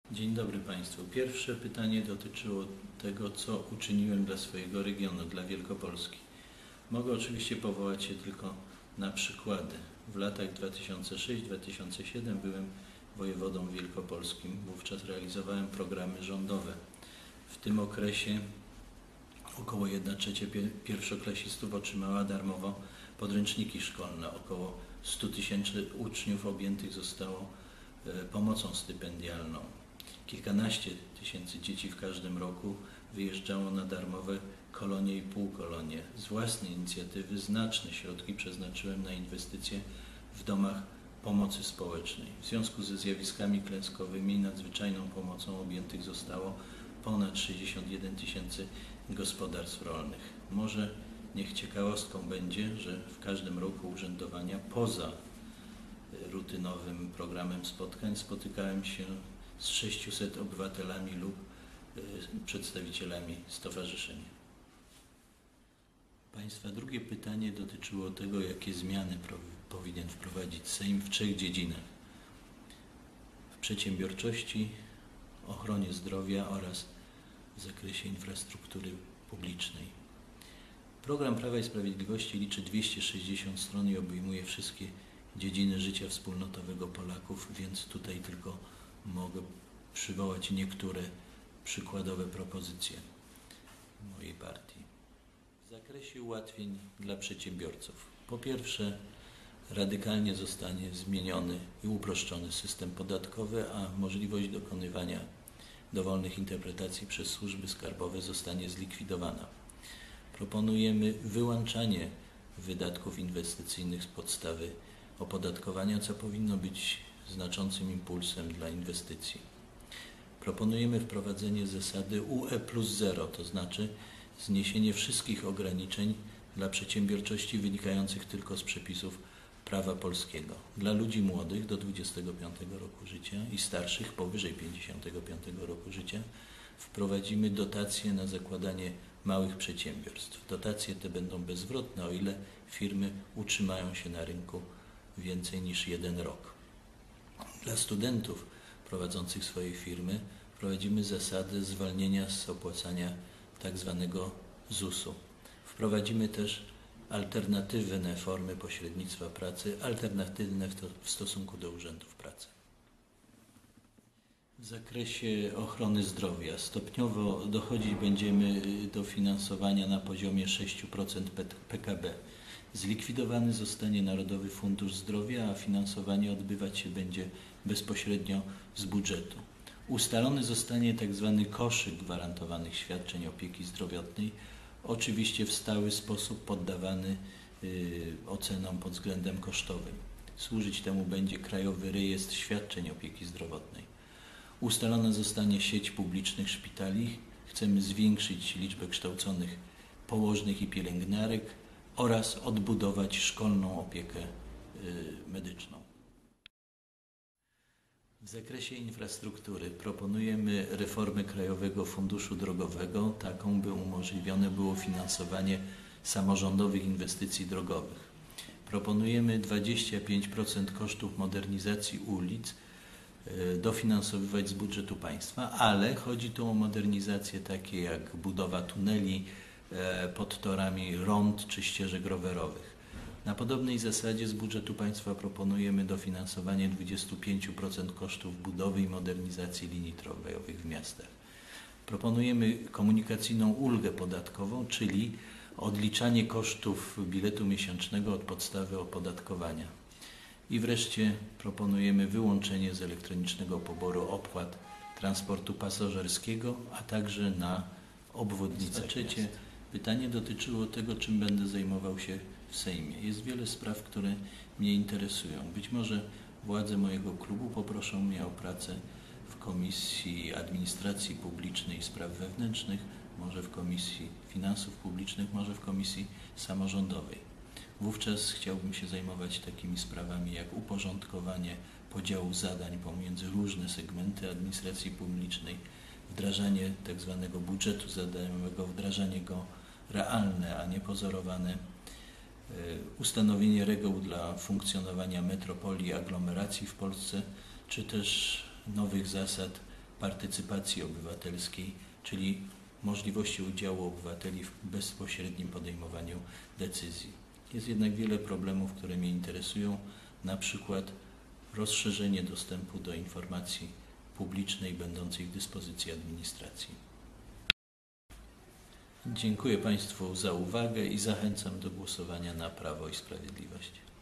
Dzień dobry Państwu. Pierwsze pytanie dotyczyło tego, co uczyniłem dla swojego regionu, dla Wielkopolski. Mogę oczywiście powołać się tylko na przykłady. W latach 2006-2007 byłem wojewodą wielkopolskim. Wówczas realizowałem programy rządowe. W tym okresie około 1/3 pierwszoklasistów otrzymała darmowo podręczniki szkolne. Około 100 000 uczniów objętych zostało pomocą stypendialną. Kilkanaście tysięcy dzieci w każdym roku wyjeżdżało na darmowe kolonie i półkolonie. Z własnej inicjatywy znaczne środki przeznaczyłem na inwestycje w domach pomocy społecznej. W związku ze zjawiskami klęskowymi nadzwyczajną pomocą objętych zostało ponad 61 000 gospodarstw rolnych. Może niech ciekawostką będzie, że w każdym roku urzędowania poza rutynowym programem spotkań spotykałem się z 600 obywatelami lub przedstawicielami stowarzyszenia. Państwa drugie pytanie dotyczyło tego, jakie zmiany powinien wprowadzić Sejm w 3 dziedzinach: w przedsiębiorczości, ochronie zdrowia oraz w zakresie infrastruktury publicznej. Program Prawa i Sprawiedliwości liczy 260 stron i obejmuje wszystkie dziedziny życia wspólnotowego Polaków, więc tutaj tylko mogę przywołać niektóre przykładowe propozycje mojej partii. W zakresie ułatwień dla przedsiębiorców. Po pierwsze, radykalnie zostanie zmieniony i uproszczony system podatkowy, a możliwość dokonywania dowolnych interpretacji przez służby skarbowe zostanie zlikwidowana. Proponujemy wyłączanie wydatków inwestycyjnych z podstawy opodatkowania, co powinno być znaczącym impulsem dla inwestycji. Proponujemy wprowadzenie zasady UE+0, to znaczy zniesienie wszystkich ograniczeń dla przedsiębiorczości wynikających tylko z przepisów prawa polskiego. Dla ludzi młodych do 25 roku życia i starszych powyżej 55 roku życia wprowadzimy dotacje na zakładanie małych przedsiębiorstw. Dotacje te będą bezzwrotne, o ile firmy utrzymają się na rynku więcej niż 1 rok. Dla studentów prowadzących swoje firmy wprowadzimy zasady zwolnienia z opłacania tzw. ZUS-u. Wprowadzimy też alternatywne formy pośrednictwa pracy, alternatywne w stosunku do urzędów pracy. W zakresie ochrony zdrowia stopniowo dochodzić będziemy do finansowania na poziomie 6% PKB. Zlikwidowany zostanie Narodowy Fundusz Zdrowia, a finansowanie odbywać się będzie bezpośrednio z budżetu. Ustalony zostanie tzw. koszyk gwarantowanych świadczeń opieki zdrowotnej, oczywiście w stały sposób poddawany ocenom pod względem kosztowym. Służyć temu będzie Krajowy Rejestr Świadczeń Opieki Zdrowotnej. Ustalona zostanie sieć publicznych szpitali. Chcemy zwiększyć liczbę kształconych położnych i pielęgniarek oraz odbudować szkolną opiekę medyczną. W zakresie infrastruktury proponujemy reformę Krajowego Funduszu Drogowego, taką by umożliwione było finansowanie samorządowych inwestycji drogowych. Proponujemy 25% kosztów modernizacji ulic dofinansowywać z budżetu państwa, ale chodzi tu o modernizacje takie jak budowa tuneli pod torami rond czy ścieżek rowerowych. Na podobnej zasadzie z budżetu państwa proponujemy dofinansowanie 25% kosztów budowy i modernizacji linii tramwajowych w miastach. Proponujemy komunikacyjną ulgę podatkową, czyli odliczanie kosztów biletu miesięcznego od podstawy opodatkowania. I wreszcie proponujemy wyłączenie z elektronicznego poboru opłat transportu pasażerskiego, a także na obwodnicach. Trzecie pytanie dotyczyło tego, czym będę zajmował się w Sejmie. Jest wiele spraw, które mnie interesują. Być może władze mojego klubu poproszą mnie o pracę w Komisji Administracji Publicznej i Spraw Wewnętrznych, może w Komisji Finansów Publicznych, może w Komisji Samorządowej. Wówczas chciałbym się zajmować takimi sprawami jak uporządkowanie podziału zadań pomiędzy różne segmenty administracji publicznej, wdrażanie tzw. budżetu zadaniowego, wdrażanie go realne, a nie pozorowane, ustanowienie reguł dla funkcjonowania metropolii i aglomeracji w Polsce, czy też nowych zasad partycypacji obywatelskiej, czyli możliwości udziału obywateli w bezpośrednim podejmowaniu decyzji. Jest jednak wiele problemów, które mnie interesują, na przykład rozszerzenie dostępu do informacji publicznej będącej w dyspozycji administracji. Dziękuję Państwu za uwagę i zachęcam do głosowania na Prawo i Sprawiedliwość.